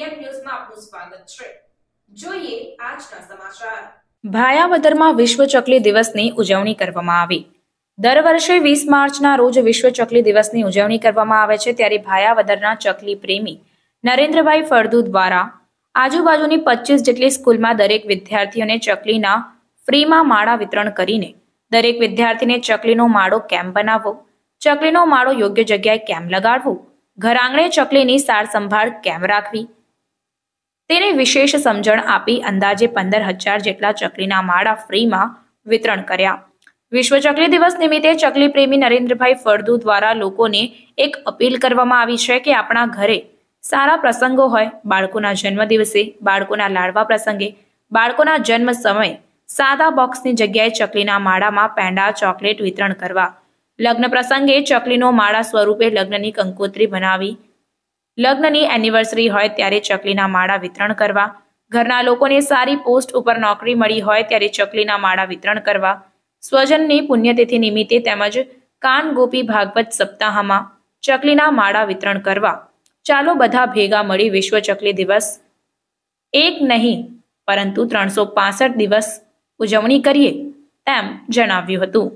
CM ન્યૂઝમાં આપનું સ્વાગત છે। જોઈએ આજના સમાચાર। ભાયાવદરમાં વિશ્વ ચકલી દિવસની ઉજવણી કરવામાં આવી। દર વર્ષે 20 માર્ચના રોજ વિશ્વ ચકલી દિવસની ઉજવણી કરવામાં આવે છે, ત્યારે ભાયાવદરના ચકલી પ્રેમી નરેન્દ્રભાઈ ફળદુ દ્વારા આજુબાજુની 25 જેટલી સ્કૂલમાં દરેક વિદ્યાર્થીઓને ચકલીના ફ્રીમાં માળા વિતરણ કરીને દરેક વિદ્યાર્થીને ચકલીનો માળો કેમ બનાવવો, ચકલીનો માળો યોગ્ય જગ્યાએ કેમ લગાડવો, ઘર આંગણે ચકલીની સાર સંભાળ કેમ રાખવી, તેને વિશેષ સમજણ આપી અંદાજે 15,000 જેટલા ચકલીના માળા ફ્રીમાં વિતરણ કર્યા। વિશ્વ ચકલી દિવસ નિમિત્તે ચકલી પ્રેમી નરેન્દ્રભાઈ ફળદુ દ્વારા લોકોને એક અપીલ કરવામાં આવી છે કે આપણા ઘરે સારા પ્રસંગો હોય, બાળકોના જન્મદિવસે, બાળકોના લાડવા પ્રસંગે, બાળકોના જન્મ સમયે સાદા બોક્સની જગ્યાએ ચકલીના માળામાં પેંડા, ચોકલેટ વિતરણ કરવા, લગ્ન પ્રસંગે ચકલીનો માળા સ્વરૂપે લગ્નની કંકોત્રી બનાવી, લગ્નની એનિવર્સરી હોય ત્યારે ચકલીના માળા વિતરણ કરવા, ઘરના લોકોને સારી પોસ્ટ ઉપર નોકરી મળી હોય ત્યારે ચકલીના માળા વિતરણ કરવા, સ્વજનની પુણ્યતિથિ નિમિત્તે તેમજ કાન ગોપી ભાગવત સપ્તાહમાં ચકલીના માળા વિતરણ કરવા। ચાલો બધા ભેગા મળી વિશ્વ ચકલી દિવસ એક નહીં પરંતુ 365 દિવસ ઉજવણી કરીએ તેમ જણાવ્યું હતું।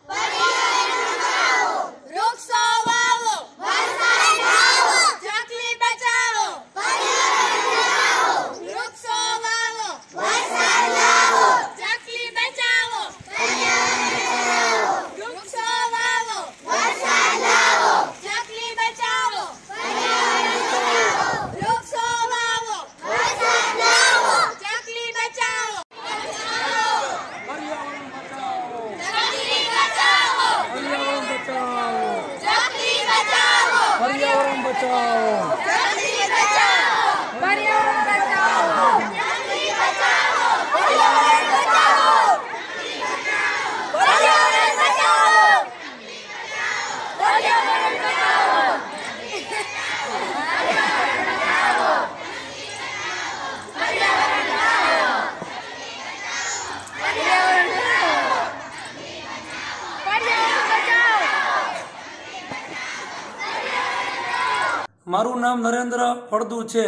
पर्यावरण बचाओ, चकली बचाओ, पर्यावरण बचाओ, चकली बचाओ, पर्यावरण बचाओ, पर्यावरण बचाओ, पर्यावरण बचाओ, મારું નામ નરેન્દ્ર ફળદુ છે।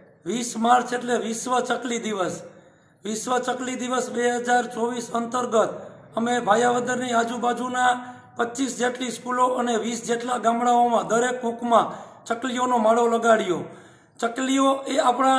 20 માર્ચ એટલે વિશ્વ ચકલી દિવસ। વિશ્વ ચકલી દિવસ 2024 અંતર્ગત અમે ભાયાવદરની આજુબાજુના 25 જેટલી સ્કૂલો અને 20 જેટલા ગામડાઓમાં દરેક કૂકમાં ચકલીઓનો માળો લગાડ્યો। ચકલીઓ એ આપણા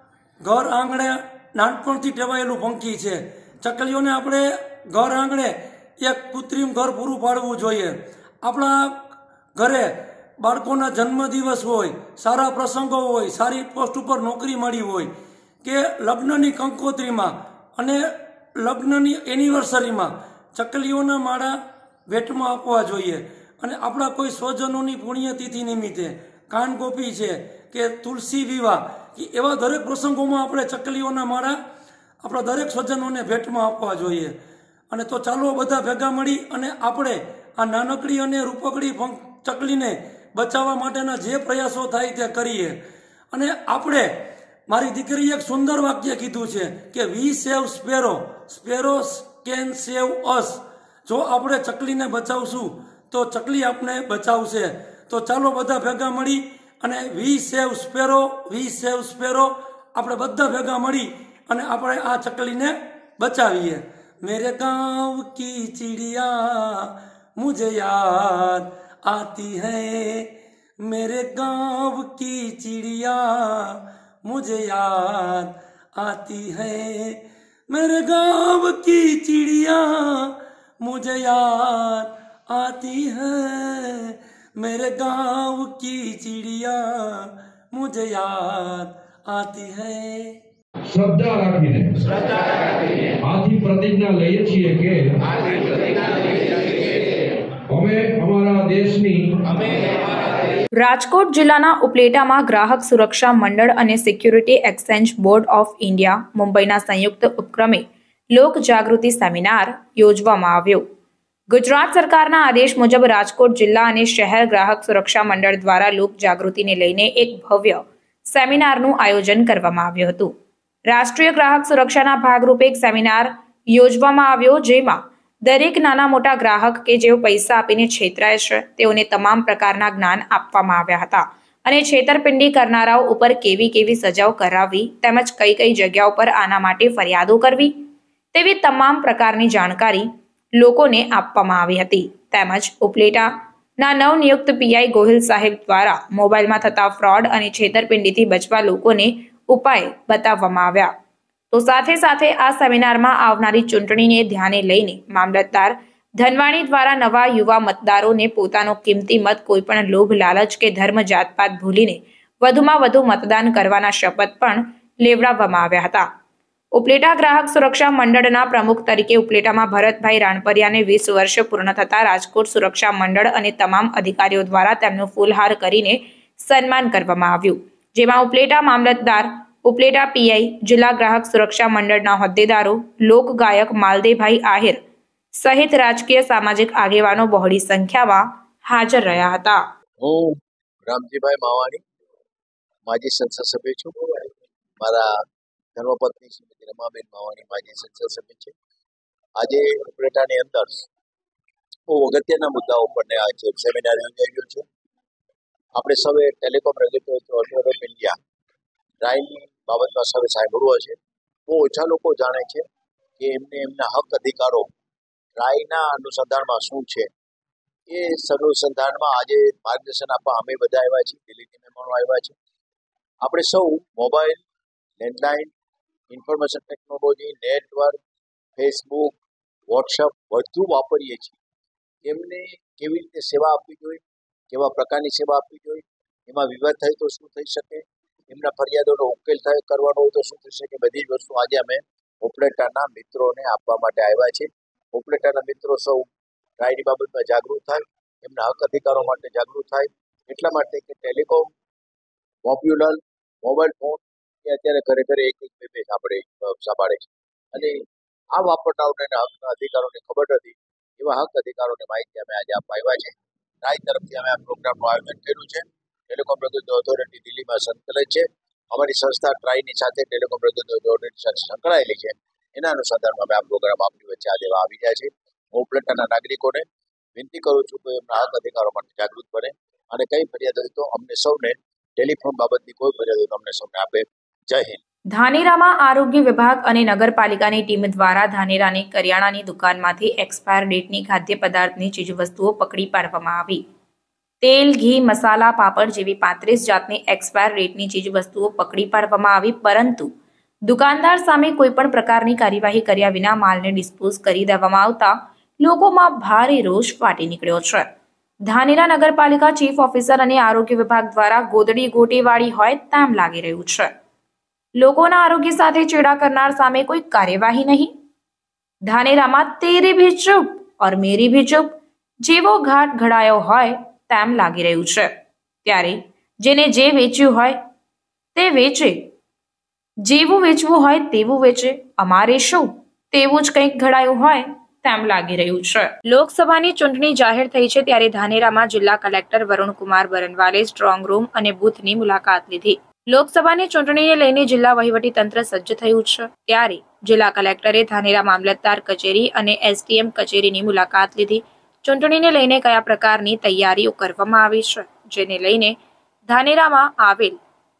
ઘર આંગણે નાનપણથી ટેવાયેલું પંખી છે। ચકલીઓને આપણે ઘર આંગણે એક કૃત્રિમ ઘર પૂરું પાડવું જોઈએ। આપણા ઘરે બાળકોના જન્મદિવસ હોય, સારા પ્રસંગો હોય, સારી પોસ્ટ ઉપર નોકરી મળી હોય કે લગ્નની કંકોત્રીમાં અને લગ્નની એનિવર્સરીમાં ચકલીઓના માળા ભેટમાં આપવા જોઈએ। અને આપણા કોઈ સ્વજનોની પુણ્યતિથિ નિમિત્તે કાનગોપી છે કે તુલસી વિવાહ કે એવા દરેક પ્રસંગોમાં આપણે ચકલીઓના માળા આપણા દરેક સ્વજનોને ભેટમાં આપવા જોઈએ। અને તો ચાલો બધા ભેગા મળી અને આપણે આ નાનકડી અને રૂપકડી ચકલીને બચાવવા માટેના જે પ્રયાસો થાય તે કરીએ। અને આપણે મારી દીકરીએ એક સુંદર વાક્ય કીધું છે કે we save sparrow, sparrows can save us. જો આપણે ચકલીને બચાવશું તો ચકલી આપણે બચાવશે। તો ચાલો બધા ભેગા મળી અને વી સેવ સ્પેરો, વી સેવ સ્પેરો આપણે બધા ભેગા મળી અને આપણે આ ચકલીને બચાવીએ। મેરે ગાંવ કી ચિડિયા મુझे याद आती है, मेरे गांव की चिड़िया मुझे याद आती है, मेरे गांव की चिड़िया मुझे याद आती है, मेरे गांव की चिड़िया मुझे याद आती है। श्रद्धा રાખીને આથી પ્રતિજ્ઞા લઈએ છીએ કે અમે અમારા દેશની રાજકોટ જિલ્લાના ઉપલેટામાં ગ્રાહક સુરક્ષા મંડળ અને security exchange board of India મુંબઈના સંયુક્ત ઉપક્રમે લોક જાગૃતિ સેમિનાર યોજવામાં આવ્યો। ગુજરાત સરકારના આદેશ મુજબ રાજકોટ જિલ્લા અને શહેર ગ્રાહક સુરક્ષા મંડળ દ્વારા લોક જાગૃતિને લઈને એક ભવ્ય સેમિનારનું આયોજન કરવામાં આવ્યું હતું। રાષ્ટ્રીય ગ્રાહક સુરક્ષાના ભાગરૂપે એક સેમિનાર યોજવામાં આવ્યો, જેમાં દરેક નાના મોટા ગ્રાહક કે જેઓ પૈસા આપીને છેતરાય છે તેઓને તમામ પ્રકારના જ્ઞાન આપવામાં આવ્યા હતા અને છેતરપિંડી કરનારાઓ ઉપર કેવી સજાઓ કરાવવી તેમજ કઈ જગ્યાઓ પર આના માટે ફરિયાદો કરવી તેવી તમામ પ્રકારની જાણકારી લોકોને આપવામાં આવી હતી. તેમજ ઉપલેટાના નવનિયુક્ત પીઆઈ ગોહિલ સાહેબ દ્વારા મોબાઈલમાં થતા ફ્રોડ અને છેતરપિંડીથી બચવા લોકોને ઉપાય બતાવવામાં આવ્યા. તો સાથે આ સેમિનારમાં આવનારી ચૂંટણીને ધ્યાને લઈને મામલતદાર ધનવાણી દ્વારા નવા યુવા મતદારોને પોતાનો કિંમતી મત કોઈપણ લોભ લાલચ કે ધર્મ જાતપાત ભૂલીને વધુમાં વધુ મતદાન કરવાના શપથ પણ લેવડાવવામાં આવ્યા હતા. ઉપલેટા ગ્રાહક સુરક્ષા મંડળના પ્રમુખ તરીકે ઉપલેટામાં ભરતભાઈ રાણપરિયાને 20 વર્ષ પૂર્ણ થતા રાજકોટ સુરક્ષા મંડળ અને તમામ અધિકારીઓ દ્વારા તેમનું ફૂલહાર કરીને સન્માન કરવામાં આવ્યું. જેમાં ઉપલેટા મામલતદાર, ઉપલેટા પીઆઈ, જિલ્લા ગ્રાહક સુરક્ષા મંડળના હોદ્દેદારો, લોકગાયક માલદેભાઈ આહિર સહિત રાજકીય સામાજિક આગેવાનો બહોળી સંખ્યામાં હાજર રહ્યા હતા. હું રામજીભાઈ માવાણી, માજી સંસદ સભ્ય છું. મારા ધર્મપત્ની શ્રીમતી રમાબેન માવાણી માજી સંસદ સભ્ય છે. આજે ઉપલેટાની અંદર બહુ અગત્યના મુદ્દાઓ પર આજે સેમિનાર યોજાઈ ગયો છે. આપણે સૌએ telecom regulatory authority of India રાયની બાબતમાં સૌએ સાંભળ્યું હશે. બહુ ઓછા લોકો જાણે છે કે એમના હક અધિકારો રાયના અનુસંધાનમાં શું છે. એ અનુસંધાનમાં આજે માર્ગદર્શન આપવા અમે બધા આવ્યા છીએ, દિલ્હીથી મહેમાનો આવ્યા છે. આપણે સૌ mobile, landline, information technology, network, Facebook, WhatsApp બધું વાપરીએ છીએ. એમને કેવી રીતે સેવા આપવી જોઈએ, કેવા પ્રકારની સેવા આપવી જોઈએ, એમાં વિવાદ થાય તો શું થઈ શકે, એમના ફરિયાદોનો ઉકેલ કરવાનો હોય તો શું થઈ શકે, બધી જ વસ્તુ આજે અમે ઉપલેટાના મિત્રોને આપવા માટે આવ્યા છે. ઉપલેટાના મિત્રો સૌ રાયની બાબતમાં જાગૃત થાય, એમના હક અધિકારો માટે જાગૃત થાય. એટલા માટે કે ટેલિકોમ, મોબાઈલ ફોન એ અત્યારે ઘરે એક બે આપણે સંભાળે છે અને આ વાપરનારાઓને હકના અધિકારોની ખબર નથી. એવા હક અધિકારોની માહિતી અમે આજે આપવા આવ્યા છે. રાય તરફથી અમે આ પ્રોગ્રામનું આયોજન કર્યું છે. ટેલિકોમ રેગ્યુલેટરી ઓથોરિટી દિલ્હીમાં સંકલિત છે. અમારી સંસ્થા ટ્રાયની સાથે ટેલિકોમ રેગ્યુલેટરી ઓથોરિટી સાથે સંકળાયેલી છે. એના અનુસંધાનમાં અમે આ પ્રોગ્રામ આપણી વચ્ચે આજે આવી જાય છે. હું ઉપલેટાના નાગરિકોને વિનંતી કરું છું કે એમના હક અધિકારો માટે જાગૃત બને અને કઈ ફરિયાદ હોય તો અમને સૌને ટેલિફોન બાબતની કોઈ ફરિયાદ હોય તો અમને સૌને આપે. જય હિન્દ. ધાનેરામાં આરોગ્ય વિભાગ અને નગરપાલિકાની ટીમ દ્વારા ધાનેરાની કરિયાણાની દુકાનમાંથી એક્સપાયર ડેટની ખાદ્ય પદાર્થની ચીજવસ્તુઓ પકડી પાડવામાં આવી. તેલ, ઘી, મસાલા, પાપડ જેવી 35 જાતની એક્સપાયર ડેટની ચીજવસ્તુઓ પકડી પાડવામાં આવી, પરંતુ દુકાનદાર સામે કોઈપણ પ્રકારની કાર્યવાહી કર્યા વિના માલને ડિસ્પોઝ કરી દેવામાં આવતા લોકોમાં ભારે રોષ ફાટી નીકળ્યો છે. ધાનેરા નગરપાલિકા ચીફ ઓફિસર અને આરોગ્ય વિભાગ દ્વારા ગોદડી ગોટીવાળી હોય તેમ લાગી રહ્યું છે. લોકોના આરોગ્ય સાથે ચેડા કરનાર સામે કોઈ કાર્યવાહી નહીં. ધાનેરામાં તેરી ભી ચૂપ ઓર મેરી ભી ચૂપ જેવો ઘાટ ઘડાયો હોય તેમ લાગી રહ્યું છે. ત્યારે જેને જે વેચ્યું હોય તે વેચે, જેવું વેચવું હોય તેવું વેચે, અમારે શું તેવું જ કંઈક ઘડાયું હોય તેમ લાગી રહ્યું છે. લોકસભાની ચૂંટણી જાહેર થઈ છે ત્યારે ધાનેરામાં જિલ્લા કલેક્ટર વરુણકુમાર બરનવાલે સ્ટ્રોંગ રૂમ અને બૂથની મુલાકાત લીધી. લોકસભાની ચૂંટણીને લઈને જિલ્લા વહીવટી તંત્ર સજ્જ થયું છે ત્યારે જિલ્લા કલેક્ટરે ધાનેરા મામલતદાર કચેરી અને એસડીએમ કચેરીની મુલાકાત લીધી. ચૂંટણીને લઈને કયા પ્રકારની તૈયારીઓ કરવામાં આવી છે, જેને લઈને ધાનેરામાં આવેલ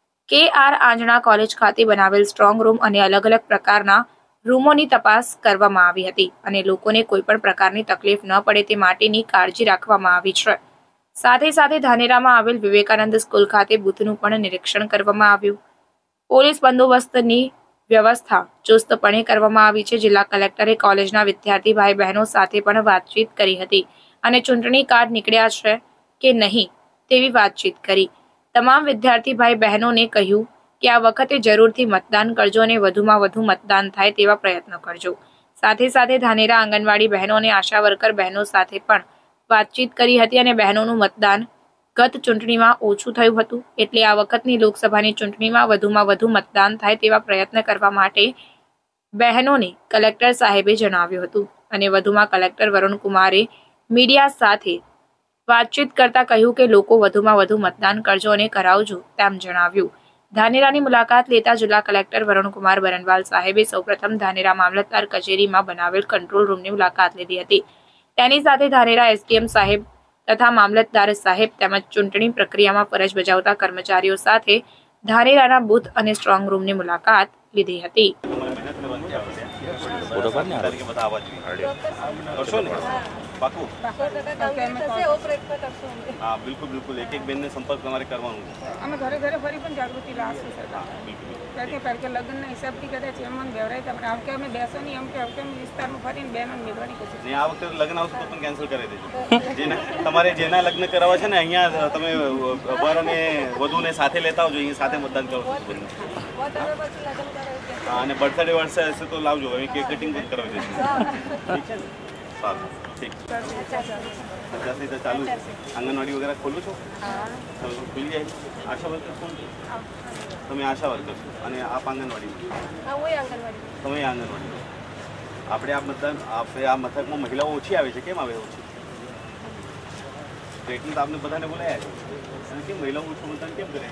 KR આંજણા કોલેજ ખાતે બનાવેલ સ્ટ્રોંગ રૂમ અને અલગ પ્રકારના રૂમોની તપાસ કરવામાં આવી હતી અને લોકોને કોઈપણ પ્રકારની તકલીફ ન પડે તે માટેની કાળજી રાખવામાં આવી છે. સાથે ધાનેરામાં આવેલ વિવેકાનંદ સ્કૂલ ખાતે બૂથનું પણ નિરીક્ષણ કરવામાં આવ્યું. પોલીસ બંદોબસ્તની વ્યવસ્થા ચુસ્તપણે કરવામાં આવી છે. જિલ્લા કલેક્ટરે કોલેજના વિદ્યાર્થી ભાઈ બહેનો સાથે પણ વાતચીત કરી હતી અને ચૂંટણી કાર્ડ નીકળ્યા છે કે નહીં તેવી વાતચીત કરી. તમામ વિદ્યાર્થી ભાઈ બહેનોને કહ્યું કે આ વખતે જરૂરથી મતદાન કરજો અને વધુમાં વધુ મતદાન થાય તેવા પ્રયત્નો કરજો. સાથે ધાનેરા આંગણવાડી બહેનો અને આશા વર્કર બહેનો સાથે પણ વાતચીત કરી હતી અને બહેનોનું મતદાન ગત ચૂંટણીમાં ઓછું થયું હતું, એટલે આ વખતની લોકસભાની ચૂંટણીમાં વધુમાં વધુ મતદાન થાય તેવા પ્રયત્ન કરવા માટે બહેનોને કલેક્ટર સાહેબે જણાવ્યું હતું. અને વધુમાં કલેક્ટર વરુણકુમારે મીડિયા સાથે વાતચીત કરતા કહ્યું કે લોકો વધુમાં વધુ મતદાન કરજો અને કરાવજો તેમ જણાવ્યું. ધાનેરાની મુલાકાત લેતા જિલ્લા કલેક્ટર વરુણકુમાર બરનવાલ સાહેબે સૌપ્રથમ ધાનેરા મામલતદાર કચેરીમાં બનાવેલ કંટ્રોલ રૂમની મુલાકાત લીધી હતી. તેની સાથે ધાનેરા એસડીએમ સાહેબ તથા મામલતદાર સાહેબ તેમજ ચૂંટણી પ્રક્રિયામાં ફરજ બજાવતા કર્મચારીઓ સાથે ધાનેરાના બૂથ અને સ્ટ્રોંગ રૂમની મુલાકાત લીધી હતી. हाँ बिल्कुल बिल्कुल एक बेन ने संपर्क हमारे करवाना અમે ઘરે ઘરે ફરી પણ જાગૃતિ લાવશું સર. કારણ કે લગ્નના હિસાબથી કદાચ એમ બેવરાય તમને આવકે અમે બેસો નહીં એમ કે આવકે અમે વિસ્તારમાં ફરીને બહેનો મેળવાની પછી નહીં આ વખતે લગ્ન આવશે તો પણ કેન્સલ કરી દેજો. તમારે જેના લગ્ન કરાવવા છે ને અહીંયા તમે વર અને વધુને સાથે લેતા આવજો, અહીંયા સાથે મતદાન કરો. હા અને બર્થડે વર્ષે હશે તો લાવજો, અહીં કેક કટિંગ પણ કરાવી દેજો. ઠીક છે ને? સારું ઠીક. 50 તો ચાલુ છે. આંગણવાડી વગેરે ખોલું છો? ખુલી જાય. આશા વર્કર કોણ છે? તમે આશા વર્કર છો અને આપ આંગણવાડી તમે આંગણવાડી. આપણે આ મથકમાં મહિલાઓ ઓછી આવે છે. કેમ આવે ઓછી? તો એટલે તો આપણે બધાને બોલાયા છે. અને કેમ મહિલાઓ ઓછું મતદાન કેમ કરે?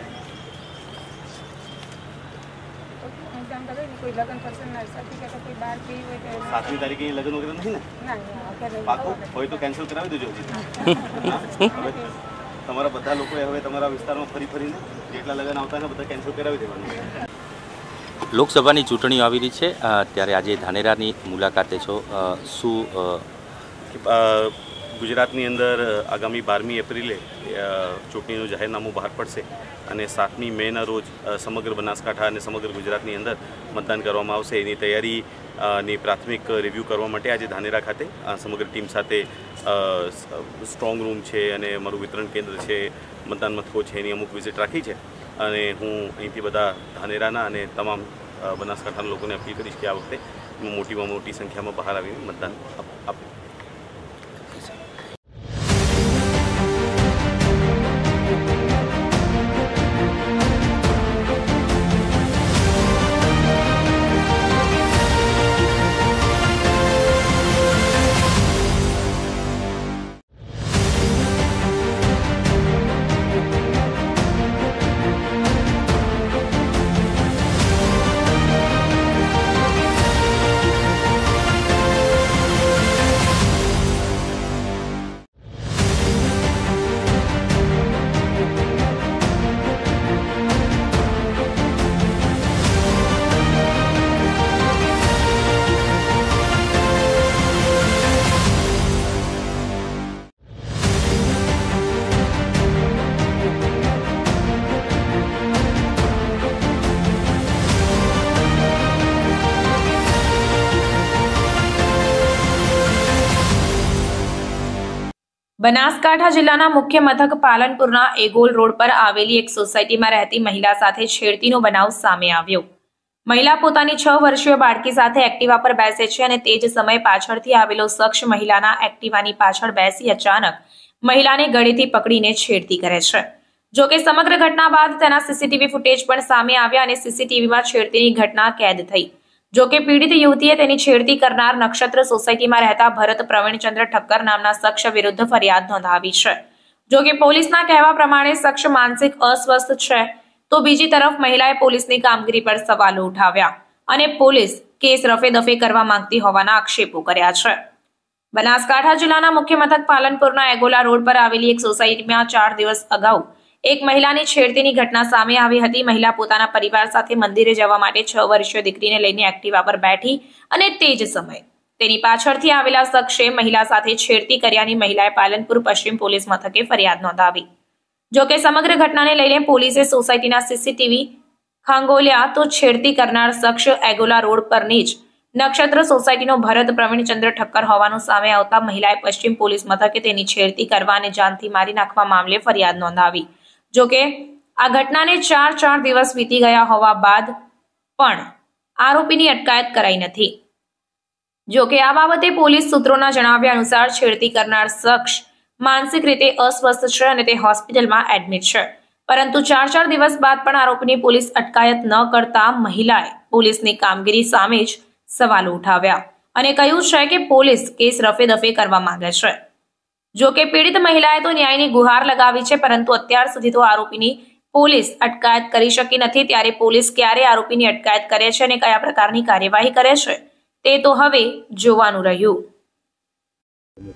કોઈ લગ્ન પ્રસંગના હિસાબથી કે કોઈ બહાર પી હોય તો 7મી તારીખે લગ્ન વગેરે નહીં ને? પાકું હોય તો કેન્સલ કરાવી દેજો. હવે તમારા બધા લોકોએ હવે તમારા વિસ્તારમાં ફરીને જેટલા લગ્ન આવતા ને બધા કેન્સલ કરાવી દેવાનું. લોકસભાની ચૂંટણીઓ આવી રહી છે, ત્યારે આજે ધાનેરાની મુલાકાતે છો. શું ગુજરાતની અંદર આગામી 12મી એપ્રિલે ચૂંટણીનું જાહેરનામું બહાર પડશે અને 7મી મેના રોજ સમગ્ર બનાસકાંઠા અને સમગ્ર ગુજરાતની અંદર મતદાન કરવામાં આવશે. એની તૈયારીની પ્રાથમિક રિવ્યૂ કરવા માટે આજે ધાનેરા ખાતે સમગ્ર ટીમ સાથે સ્ટ્રોંગ રૂમ છે અને અમારું વિતરણ કેન્દ્ર છે, મતદાન મથકો છે, એની અમુક વિઝિટ રાખી છે. અને હું અહીંથી બધા ધાનેરાના અને તમામ બનાસકાંઠાના લોકોને અપીલ કરીશ કે આ વખતે મોટીમાં મોટી સંખ્યામાં બહાર આવીને મતદાન આપે. બનાસકાંઠા જિલ્લાના મુખ્ય મથક પાલનપુરના એગોલ રોડ પર આવેલી એક સોસાયટીમાં રહેતી મહિલા સાથે છેડતીનો બનાવ સામે આવ્યો. મહિલા પોતાની 6 વર્ષીય બાળકી સાથે એક્ટિવા પર બેસે છે અને તે જ સમયે પાછળથી આવેલો શખ્સ મહિલાના એક્ટિવાની પાછળ બેસી અચાનક મહિલાને ગળેથી પકડીને છેડતી કરે છે. જોકે સમગ્ર ઘટના બાદ તેના સીસીટીવી ફૂટેજ પણ સામે આવ્યા અને સીસીટીવીમાં છેડતીની ઘટના કેદ થઈ. જોકે પીડિત યુવતીએ તેની છેડતી કરનાર નક્ષત્ર સોસાયટીમાં રહેતા ભરત પ્રવીણચંદ્ર ઠક્કર નામના શખ્સ વિરુદ્ધ ફરિયાદ નોંધાવી છે. જોકે પોલીસના કહેવા પ્રમાણે શખ્સ માનસિક અસ્વસ્થ છે, તો બીજી તરફ મહિલાએ પોલીસની કામગીરી પર સવાલો ઉઠાવ્યા અને પોલીસ કેસ રફેદફે કરવા માંગતી હોવાના આક્ષેપો કર્યા છે. બનાસકાંઠા જિલ્લાના મુખ્ય મથક પાલનપુરના એગોલા રોડ પર આવેલી એક સોસાયટીમાં 4 દિવસ અગાઉ એક મહિલાની છેડતીની ઘટના સામે આવી હતી. મહિલા પોતાના પરિવાર સાથે મંદિરે જવા માટે 6 વર્ષીય દીકરીને લઈને એક્ટિવા પર બેઠી અને તે જ સમયે તેની પાછળથી આવેલા શખ્સે મહિલા સાથે છેડતી કર્યાની મહિલાએ પાલનપુર પશ્ચિમ પોલીસ મથકે ફરિયાદ નોંધાવી. જોકે સમગ્ર ઘટનાને લઈને પોલીસે સોસાયટીના સીસીટીવી ખંગોલ્યા તો છેડતી કરનાર શખ્સ એગોલા રોડ પરની જ નક્ષત્ર સોસાયટીનો ભરત પ્રવીણચંદ્ર ઠક્કર હોવાનું સામે આવતા મહિલાએ પશ્ચિમ પોલીસ મથકે તેની છેડતી કરવા અને જાનથી મારી નાખવા મામલે ફરિયાદ નોંધાવી. જોકે આ ઘટનાને 4 દિવસ વીતી ગયા હોવા બાદ પણ આરોપીની અટકાયત કરાઈ નથી. જોકે આ બાબતે પોલીસ સૂત્રોના જણાવ્યા અનુસાર છેડતી કરનાર શખ્સ માનસિક રીતે અસ્વસ્થ છે અને તે હોસ્પિટલમાં એડમિટ છે. પરંતુ 4 દિવસ બાદ પણ આરોપીની પોલીસ અટકાયત ન કરતા મહિલાએ પોલીસની કામગીરી સામે જ સવાલો ઉઠાવ્યા અને કહ્યું છે કે પોલીસ કેસ રફેદફે કરવા માંગે છે. જોકે પીડિત મહિલાએ તો ન્યાયની ગુહાર લગાવી છે, પરંતુ અત્યાર સુધી તો આરોપીની પોલીસ અટકાયત કરી શકી નથી. ત્યારે પોલીસ ક્યારે આરોપીની અટકાયત કરે છે અને કયા પ્રકારની કાર્યવાહી કરે છે તે તો હવે જોવાનું રહ્યું.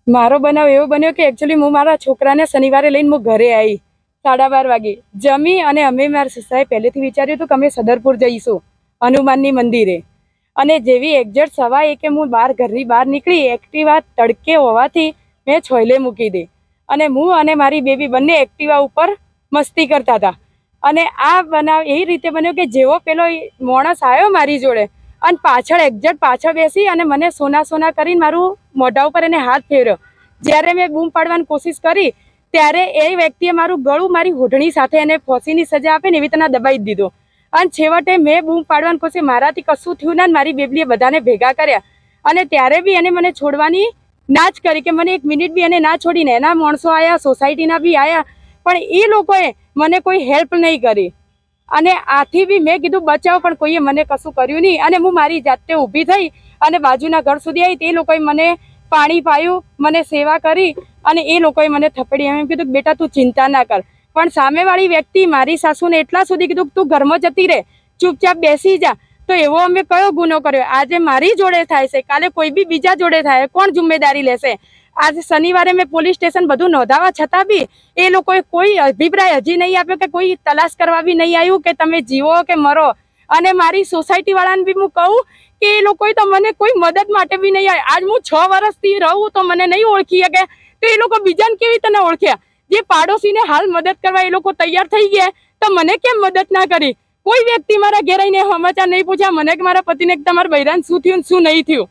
મારો બનાવ એવો બન્યો કે એકચ્યુઅલી હું મારા છોકરાને શનિવારે લઈને હું ઘરે આવી 12:30 વાગે જમી અને અમે મારા સસાએ પહેલેથી વિચાર્યું હતું કે અમે સદરપુર જઈશું હનુમાનની મંદિરે અને જેવી એક્ઝેક્ટ 1:15 હું ઘરની બહાર નીકળી એક્ટિવા તડકે હોવાથી મેં છોયલે મૂકી દે અને હું અને મારી બેબી બંને એક્ટિવા ઉપર મસ્તી કરતા હતા અને આ બનાવ એ રીતે બન્યો કે જેવો પેલો માણસ આવ્યો મારી જોડે અને પાછળ એક્ઝેક્ટ પાછળ બેસી અને મને સોના કરીને મારું મોઢા ઉપર એને હાથ ફેર્યો જ્યારે મેં બૂમ પાડવાની કોશિશ કરી ત્યારે એ વ્યક્તિએ મારું ગળું મારી હોઢણી સાથે એને ફાંસીની સજા આપે ને એવી રીતના દબાઈ દીધો અને છેવટે મેં બૂમ પાડવાની કોશિશ મારાથી કશું થયું ના મારી બેબલીએ બધાને ભેગા કર્યા અને ત્યારે બી એને મને છોડવાની ના જ કરી કે મને 1 મિનિટ બી એને ના છોડીને એના માણસો આવ્યા સોસાયટીના બી આવ્યા પણ એ લોકોએ મને કોઈ હેલ્પ નહીં કરી અને આથી બી મેં કીધું બચાવ પણ કોઈએ મને કશું કર્યું નહીં અને હું મારી જાતે ઊભી થઈ અને બાજુના ઘર સુધી આવી તે લોકોએ મને પાણી પાયું મને સેવા કરી અને એ લોકોએ મને થપડી એમ કીધું બેટા તું ચિંતા ના કર પણ સામેવાળી વ્યક્તિ મારી સાસુને એટલા સુધી કીધું તું ઘરમાં જતી રહે ચૂપચાપ બેસી જા તો એવો અમે કયો ગુનો કર્યો આજે મારી જોડે થાય છે કાલે કોઈ બી બીજા જોડે થાય કોણ જિમ્મેદારી લેશે આજે શનિવારે મેં પોલીસ સ્ટેશન બધું નોંધાવા છતાં બી એ લોકોએ કોઈ અભિપ્રાય હજી નહીં આપ્યો કે કોઈ તલાશ કરવા બી નહીં આવ્યું કે તમે જીવો કે મરો અને મારી સોસાયટી વાળાને બી હું કહું કે એ લોકોએ તો મને કોઈ મદદ માટે બી નહીં આવી આજ હું 6 વર્ષથી રહું તો મને નહીં ઓળખી શકે તો એ લોકો બીજાને કેવી રીતે ના ઓળખ્યા જે પાડોશીને હાલ મદદ કરવા એ લોકો તૈયાર થઈ ગયા તો મને કેમ મદદ ના કરી કોઈ વ્યક્તિ મારા ઘેર આવીને સમાચાર નહીં પૂછ્યા મને કે મારા પતિને તમારા બૈરાન શું થયું શું નહીં થયું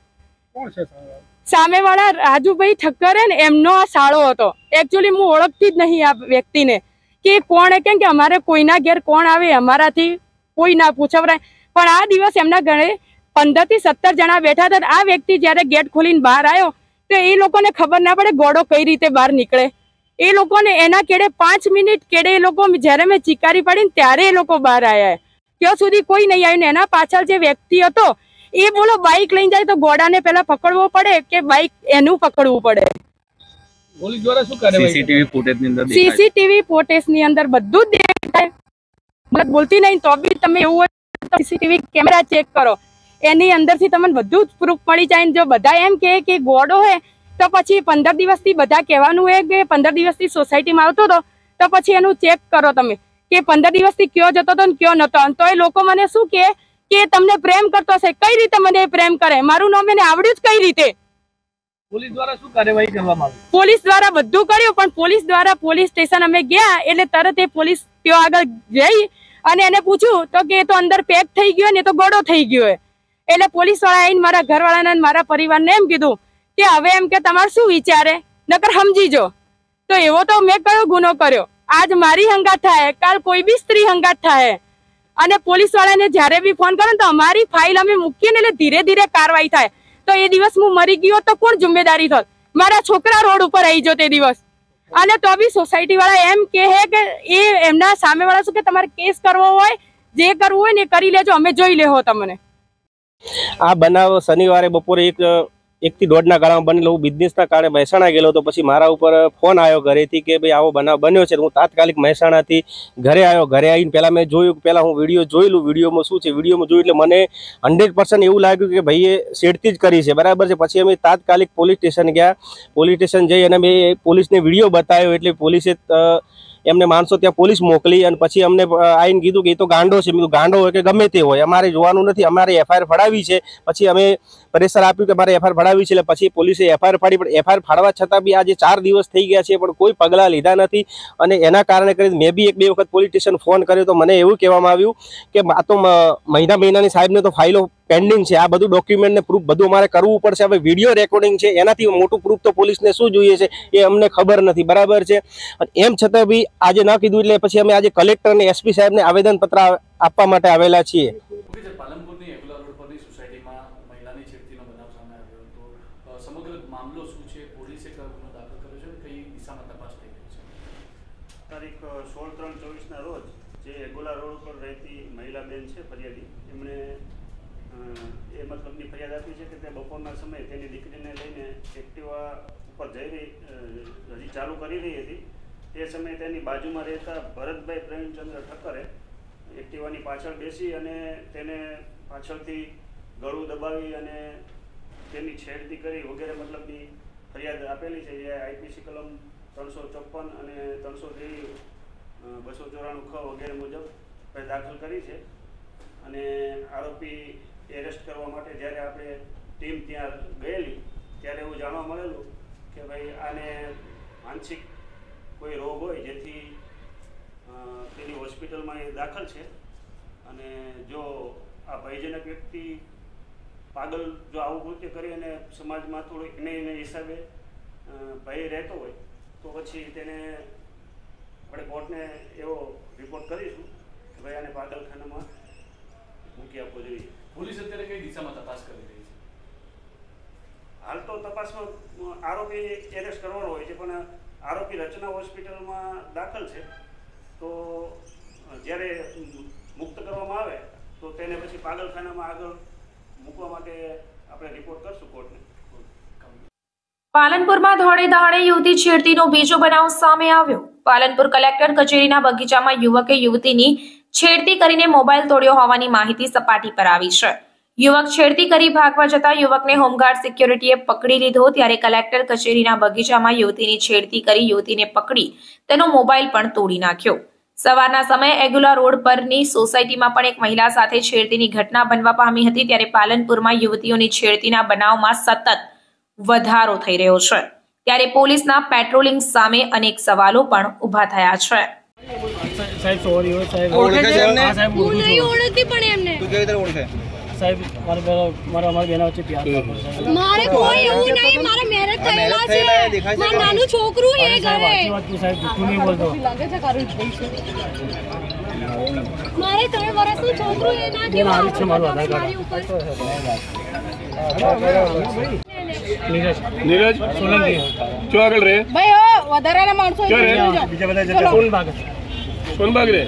સામેવાળા રાજુભાઈ ઠક્કર ને એમનો આ સાળો હતો એકચ્યુઅલી હું ઓળખતી જ નહીં આ વ્યક્તિને કે કોણ કેમ કે અમારે કોઈના ઘેર કોણ આવે અમારાથી કોઈ ના પૂછવરાય પણ આ દિવસ એમના ઘરે 15 થી 17 જણા બેઠા હતા આ વ્યક્તિ જ્યારે ગેટ ખોલીને બહાર આવ્યો તો એ લોકોને ખબર ના પડે ગોળો કઈ રીતે બહાર નીકળે એ લોકોને એના કેડે 5 મિનિટ કેડે એ લોકો જ્યારે મેં ચીકારી પડી ને ત્યારે એ લોકો બહાર આવ્યા ત્યાં સુધી કોઈ નહીં આવ્યું ને એના પાછળ જે વ્યક્તિ હતો એ બોલો બાઇક લઈને જાય તો ઘોડાને પેલા પકડવો પડે કે બાઇક એનું પકડવું પડે પોલીસ દ્વારા શું કરે સીસીટીવી ફૂટેજની અંદર બધું જ દેખાય મતલબ બોલતી નહીં તો બી તમે એવું હોય તો સીસીટીવી કેમેરા ચેક કરો એની અંદરથી તમને બધું જ પ્રૂફ મળી જાય ને જો બધા એમ કે ગોડો હોય તો પછી 15 દિવસથી બધા કહેવાનું હોય કે 15 દિવસથી સોસાયટીમાં આવતો હતો તો પછી એનું ચેક કરો તમે કે 15 દિવસથી કયો જતો હતો ને કયો નતો તો એ લોકો મને શું કે તમને પ્રેમ કરતો હશે કઈ રીતે મને પ્રેમ કરે મારું નામ એને આવડ્યું જ કઈ રીતે પોલીસ દ્વારા શું કાર્યવાહી કરવામાં આવી પોલીસ દ્વારા બધું કર્યું પણ પોલીસ દ્વારા પોલીસ સ્ટેશન અમે ગયા એટલે તરત એ પોલીસ ત્યાં આગળ જઈ અને એને પૂછ્યું તો કે એ તો અંદર પેક થઈ ગયો ને તો ગોળો થઈ ગયો એટલે પોલીસ વાળા આવીને મારા ઘરવાળાને મારા પરિવારને એમ કીધું કે હવે એમ કે તમારે શું વિચારે નકર સમજી જો તો એવો તો મેં કયો ગુનો કર્યો આજ મારી હંગાત થાય કાલ કોઈ બી સ્ત્રી હંગાત થાય અને પોલીસ વાળાને જ્યારે બી ફોન કરે તો અમારી ફાઇલ અમે મૂકીએ ને એટલે ધીરે ધીરે કાર્યવાહી થાય તો એ દિવસ હું મરી ગયો તો કોણ જિમ્મેદારી થોત મારા છોકરા રોડ ઉપર આવી જો તે દિવસ અને તો બી સોસાયટી વાળા એમ કહે કે એ એમના સામે વાળા શું કે તમારે કેસ કરવો હોય જે કરવું હોય ને કરી લેજો અમે જોઈ લેહો તમને આ બનાવ શનિવારે બપોરે 1 થી 1.5 ગાળામાં બનેલો હું બિઝનેસના કારણે મહેસાણા ગયેલો તો પછી મારા ઉપર ફોન આવ્યો ઘરેથી કે ભાઈ આવો બનાવ બન્યો છે હું તાત્કાલિક મહેસાણાથી ઘરે આવ્યો ઘરે આવીને પહેલાં મેં જોયું પહેલાં હું વિડીયો જોયેલું વિડીયોમાં શું છે વિડીયોમાં જોયું એટલે મને 100% એવું લાગ્યું કે ભાઈએ શેડતી જ કરી છે બરાબર છે પછી અમે તાત્કાલિક પોલીસ સ્ટેશન ગયા પોલીસ સ્ટેશન જઈ અને મેં પોલીસને વિડીયો બતાવ્યો એટલે પોલીસે એમને માણસો ત્યાં પોલીસ મોકલી અને પછી અમને આવીને કીધું કે એ તો ગાંડો છે મેં ગાંડો હોય કે ગમે તે હોય અમારે જોવાનું નથી અમારે એફઆઈઆર ફડાવી છે પછી અમે પ્રેશર આપ્યું કે મારે એફઆઈઆર ફડાવી છે એટલે પછી પોલીસે એફઆઈઆર ફાડી પણ એફઆઈઆર ફાડવા છતાં બી આજે 4 દિવસ થઈ ગયા છે પણ કોઈ પગલાં લીધા નથી અને એના કારણે કરીને મેં બી 1-2 વખત પોલીસ સ્ટેશન ફોન કર્યો તો મને એવું કહેવામાં આવ્યું કે આ તો મહિનાની સાહેબને તો ફાઇલો પેન્ડિંગ છે આ બધું ડોક્યુમેન્ટ ને પ્રૂફ બધું અમારે કરવું પડશે હવે વિડીયો રેકોર્ડિંગ છે એનાથી મોટું પ્રૂફ તો પોલીસને શું જોઈએ છે એ અમને ખબર નથી બરાબર છે એમ છતાં બી આજે ન કીધું એટલે પછી અમે આજે કલેક્ટર અને એસપી સાહેબને આવેદનપત્ર આપવા માટે આવેલા છીએ પાલનપુરની એગુલા રોડ પરની સોસાયટીમાં મહિલાની છેડતીનો બનાવ સામે આવ્યો તો સમગ્ર મામલો શું છે પોલીસે કયો ગુનો દાખલ કર્યો છે કઈ દિશામાં તપાસ થઈ રહી છે તારીખ 16/3/24ના રોજ જે એગુલા રોડ પર રહેતી મહિલા બેન છે ફરિયાદી એમણે એ મતલબની ફરિયાદ આપી છે કે તે બપોરના સમયે તેની દીકરીને લઈને એક્ટિવા ઉપર હજી ચાલુ કરી રહી હતી તે સમયે તેની બાજુમાં રહેતા ભરતભાઈ પ્રેમચંદ્ર ઠક્કરે એક્ટિવાની પાછળ બેસી અને તેને પાછળથી ગળું દબાવી અને તેની છેડતી કરી વગેરે મતલબની ફરિયાદ આપેલી છે. એ આઈપીસી કલમ 354 અને 323, 294 ખ વગેરે મુજબ દાખલ કરી છે. અને આરોપી એરેસ્ટ કરવા માટે જ્યારે આપણે ટીમ ત્યાં ગયેલી ત્યારે એવું જાણવા મળેલું કે ભાઈ આને માનસિક કોઈ રોગ હોય જેથી તેની હોસ્પિટલમાં એ દાખલ છે. અને જો આ ભયજનક વ્યક્તિ પાગલ જો આવું કૃત્ય કરી અને સમાજમાં થોડું એને હિસાબે ભય રહેતો હોય તો પછી તેને આપણે કોર્ટને એવો રિપોર્ટ કરીશું કે ભાઈ આને પાગલખાનામાં મૂકી આપવો જોઈએ. પોલીસ અત્યારે કઈ દિશામાં તપાસ કરી રહી છે? હાલ તો તપાસમાં આરોપી એરેસ્ટ કરવાનો હોય છે, પણ આરોપી રચના હોસ્પિટલમાં દાખલ છે. તો જ્યારે મુક્ત કરવામાં આવે તો તેને પછી પાગલખાનામાં આગળ મૂકવા માટે આપણે રિપોર્ટ કરશું કોર્ટને. પાલનપુરમાં ધોળે દહાડે યુવતી છેડતીનો બીજો બનાવ સામે આવ્યો. પાલનપુર કલેક્ટર કચેરીના બગીચામાં યુવકે યુવતીની છેડતી કરીને મોબાઈલ તોડ્યો હોવાની માહિતી સપાટી પર આવી છે. યુવક છેડતી કરી ભાગવા જતા યુવકને હોમગાર્ડ સિક્યોરિટીએ પકડી લીધો. ત્યારે કલેક્ટર કચેરીના બગીચામાં યુવતીની છેડતી કરી યુવતીને પકડી તેનો મોબાઈલ પણ તોડી નાખ્યો. સવારના સમયે એગુલા રોડ પરની સોસાયટીમાં પણ એક મહિલા સાથે છેડતીની ઘટના બનવા પામી હતી. ત્યારે પાલનપુરમાં યુવતીઓની છેડતીના બનાવમાં સતત વધારો થઈ રહ્યો છે. ત્યારે પોલીસના પેટ્રોલિંગ સામે અનેક સવાલો પણ ઊભા થયા છે. સાહેબ સોરી હો સાહેબ, ઓળખે છે એમને? હું નહીં ઓળખતી પણ એમને. તું કેવી રીતે ઓળખે? સાહેબ મારા બેના વચ્ચે પ્યાર કરતો સાહેબ. મારે કોઈ એવું નહીં, મારા મેરેજ થયેલા છે. મારું નાનું છોકરું એ ઘરે. સાચી વાત સાહેબ, જૂઠું નહીં બોલતો. લાગે છે કારણ મારે 3 વર્ષનું છોકરું એ ના કે મારું છે. મારું આધાર કાર્ડ નીરજ સોલંકી જો આગળ રે ભાઈ. હો વધારાના માણસો બીજા બધા જતા સોનબાગ રે.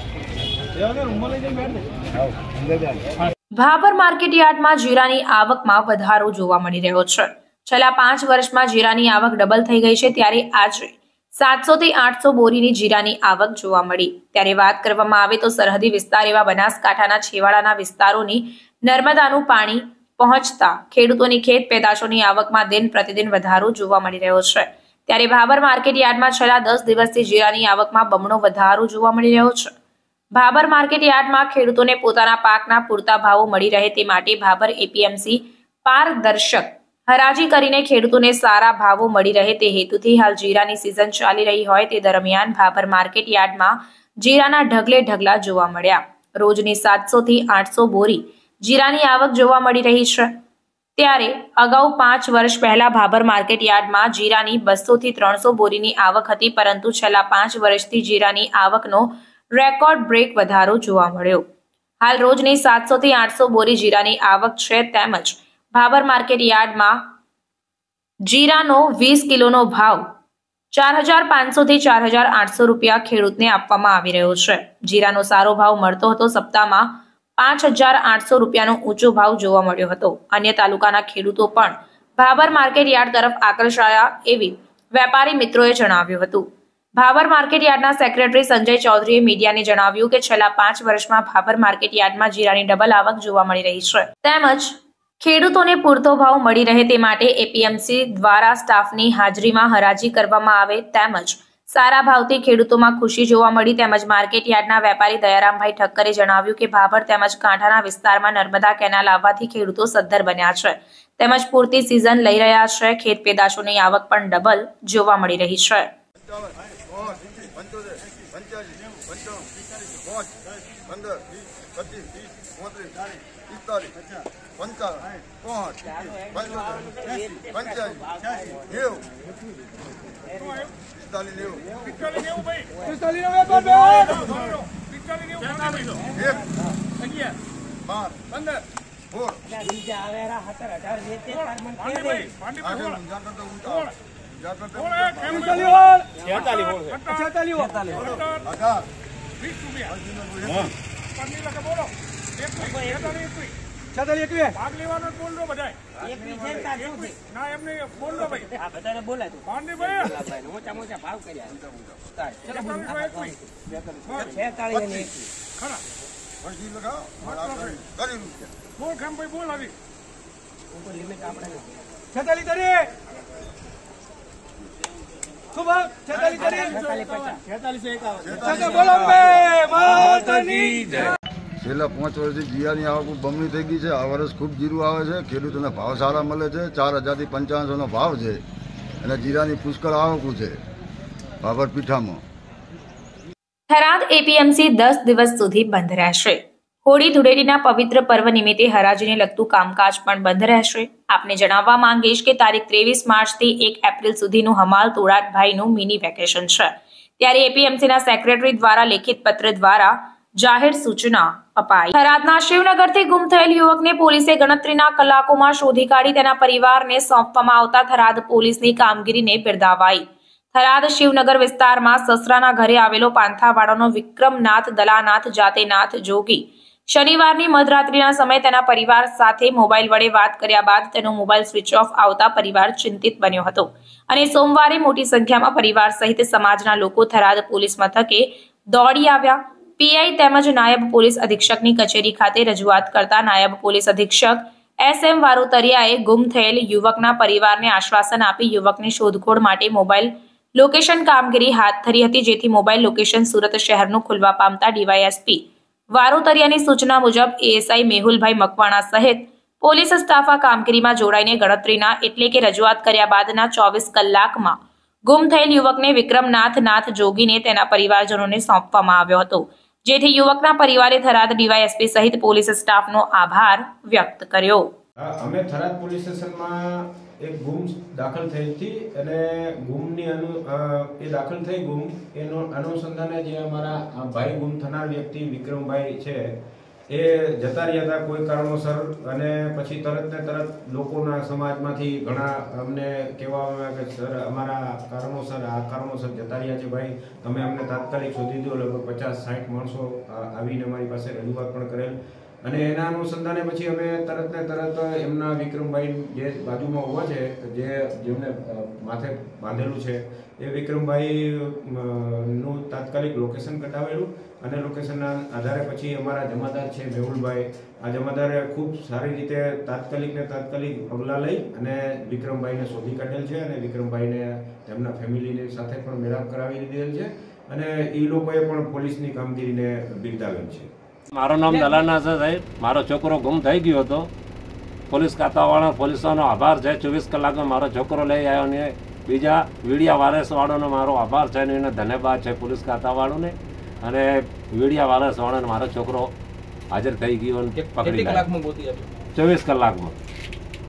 ભાભર માર્કેટ યાર્ડમાં જીરાની આવકમાં વધારો જોવા મળી રહ્યો છે. છેલ્લા 5 વર્ષમાં જીરાની આવક ડબલ થઈ ગઈ છે. ત્યારે આજે 700 થી 800 બોરીની જીરાની આવક જોવા મળી. ત્યારે વાત કરવામાં આવે તો સરહદી વિસ્તાર એવા બનાસકાંઠાના છેવાડાના વિસ્તારોની નર્મદાનું પાણી પહોંચતા ખેડૂતોની ખેત પેદાશોની આવકમાં દિન પ્રતિદિન વધારો જોવા મળી રહ્યો છે. ત્યારે ભાભર માર્કેટ યાર્ડમાં છેલ્લા 10 દિવસથી જીરાની આવકમાં બમણો વધારો જોવા મળી રહ્યો છે. ભાભર માર્કેટ યાર્ડમાં ખેડૂતોને પોતાના પાકના પૂરતા ભાવો મળી રહે તે માટે ભાભર એપીએમસી પારદર્શક હરાજી કરીને ખેડૂતોને સારા ભાવો મળી રહે તે હેતુથી હાલ જીરાની સિઝન ચાલી રહી હોય તે દરમિયાન ભાભર માર્કેટ યાર્ડમાં જીરાના ઢગલે ઢગલા જોવા મળ્યા. રોજની 700 થી 800 બોરી જીરાની આવક જોવા મળી રહી છે. ત્યારે અગાઉ 5 વર્ષ પહેલા ભાભર માર્કેટ યાર્ડમાં જીરાની 200 થી 300 બોરીની આવક હતી, પરંતુ છેલ્લા 5 વર્ષથી જીરાની આવકનો રેકોર્ડ બ્રેક વધારો જોવા મળ્યો. હાલ રોજની 700 થી 800 બોરી જીરાની આવક છે. તેમજ ભાભર માર્કેટ યાર્ડમાં જીરાનો 20 કિલોનો ભાવ 4500 થી 4800 રૂપિયા ખેડૂતને આપવામાં આવી રહ્યો છે. જીરાનો સારો ભાવ મળતો હતો. સપ્તાહમાં 5800 રૂપિયાનો ઊંચો ભાવ જોવા મળ્યો હતો. અન્ય તાલુકાના ખેડૂતો પણ ભાભર માર્કેટ યાર્ડ તરફ આકર્ષાયા એવી વેપારી મિત્રોએ જણાવ્યું હતું. ભાભર માર્કેટ યાર્ડના સેક્રેટરી સંજય ચૌધરીએ મીડિયાને જણાવ્યું કે છેલ્લા 5 વર્ષમાં ભાભર માર્કેટ યાર્ડમાં જીરાની ડબલ આવક જોવા મળી રહી છે. તેમજ ખેડૂતોને પૂરતો ભાવ મળી રહે તે માટે એપીએમસી દ્વારા સ્ટાફની હાજરીમાં હરાજી કરવામાં આવે તેમજ સારા ભાવથી ખેડૂતોમાં ખુશી જોવા મળી. તેમજ માર્કેટ યાર્ડના વેપારી દયારામભાઈ ઠક્કરે જણાવ્યું કે ભાભર તેમજ કાંઠાના વિસ્તારમાં નર્મદા કેનાલ આવવાથી ખેડૂતો સદ્ધર બન્યા છે. તેમજ પૂરતી સિઝન લઈ રહ્યા છે. ખેત પેદાશોની આવક પણ ડબલ જોવા મળી રહી છે. છેલ્લા 5 વર્ષથી જીરાની આવક બમણી થઈ ગઈ છે. આ વર્ષ ખૂબ જીરું આવે છે. ખેડૂતોને ભાવ સારા મળે છે. 4,000 થી 5,500નો ભાવ છે અને જીરાની પુષ્કળ આવક છે બાબર પીઠામાં. થરાદ એપીએમસી 10 દિવસ સુધી બંધ રહેશે. હોળી ધૂળેટીના પવિત્ર પર્વ નિમિત્તે હરાજીને લગતું કામકાજ પણ બંધ રહેશે. આપને જણાવવા માંગીશ કે તારીખ 23 માર્ચથી 1 એપ્રિલ સુધીનું હમાલ તોડાટભાઈનું મિની વેકેશન છે. ત્યારે એપીએમસીના સેક્રેટરી દ્વારા લેખિત પત્ર દ્વારા જાહેર સૂચના અપાઈ. થરાદના શિવનગરથી ગુમ થયેલ યુવકને પોલીસે ગણતરીના કલાકોમાં શોધી કાઢી તેના પરિવારને સોંપવામાં આવતા થરાદ પોલીસની કામગીરીને બિરદાવાઈ. થરાદ શિવનગર વિસ્તારમાં સસરાના ઘરે આવેલો પાંથાવાડાનો વિક્રમનાથ દલાનાથ જાતેનાથ જોગી શનિવારની મધરાત્રિના સમયે તેના પરિવાર સાથે મોબાઈલ વડે વાત કર્યા બાદ તેનો મોબાઈલ સ્વિચ ઓફ આવતા પરિવાર ચિંતિત બન્યો હતો અને સોમવારે મોટી સંખ્યામાં પરિવાર સહિત સમાજના લોકો થરાદ પોલીસ મથકે દોડી આવ્યા. પીઆઈ તેમજ નાયબ પોલીસ અધિક્ષકની કચેરી ખાતે રજૂઆત કરતા નાયબ પોલીસ અધિક્ષક SM વારોતરિયાએ ગુમ થયેલ યુવકના પરિવારને આશ્વાસન આપી યુવકની શોધખોળ માટે મોબાઈલ લોકેશન કામગીરી હાથ ધરી હતી, જેથી મોબાઈલ લોકેશન સુરત શહેરનું ખુલવા પામતા ડીવાયએસપી વારોતરિયાની સૂચના મુજબ એએસઆઈ મેહુલભાઈ મકવાણા સહિત પોલીસ સ્ટાફ આ કામગીરીમાં જોડાઈને ગણતરીના એટલે કે રજૂઆત કર્યા બાદના 24 કલાકમાં ગુમ થયેલ યુવકને વિક્રમનાથ જોગીને તેના પરિવારજનોને સોંપવામાં આવ્યો હતો, જેથી યુવકના પરિવારે થરાદ ડીવાયએસપી સહિત પોલીસ સ્ટાફનો આભાર વ્યક્ત કર્યો. અમે થરાદ પોલીસ સ્ટેશનમાં એક ગુમ દાખલ થઈ હતી અને ગુમની એ દાખલ થઈ ગુમ એનો અનુસંધાને જે અમારા ભાઈ ગુમ થનાર વ્યક્તિ વિક્રમભાઈ છે એ જતા રહ્યા હતા કોઈ કારણોસર અને પછી તરત ને તરત લોકોના સમાજમાંથી ઘણા અમને કહેવામાં આવ્યા કે સર અમારા કારણોસર જતા રહ્યા છે ભાઈ, તમે અમને તાત્કાલિક શોધી દો. લગભગ 50-60 માણસો આવીને અમારી પાસે રજૂઆત પણ કરેલ અને એના અનુસંધાને પછી અમે તરત ને તરત એમના વિક્રમભાઈ જે બાજુમાં ઉભા છે જેમને માથે બાંધેલું છે એ વિક્રમભાઈ નું તાત્કાલિક લોકેશન કઢાવેલું અને લોકેશનના આધારે પછી અમારા જમાદાર છે મેહુલભાઈ, આ જમાદારે ખૂબ સારી રીતે તાત્કાલિક પગલાં લઈ અને વિક્રમભાઈને શોધી કાઢેલ છે અને વિક્રમભાઈને તેમના ફેમિલીની સાથે પણ મેળાપ કરાવી દીધેલ છે અને એ લોકોએ પણ પોલીસની કામગીરીને બિરદાવેલ છે. મારું નામ દલાનાથ છે સાહેબ. મારો છોકરો ગુમ થઈ ગયો હતો. પોલીસ ખાતાવાળા પોલીસોનો આભાર છે. 24 કલાકમાં મારો છોકરો લઈ આવ્યો ને બીજા વીડિયા વારસવાળાનો મારો આભાર છે અને એને ધન્યવાદ છે પોલીસ ખાતાવાળાને અને વીડિયા વારસવાળાને મારો છોકરો હાજર થઈ ગયો અને પકડી 24 કલાકમાં.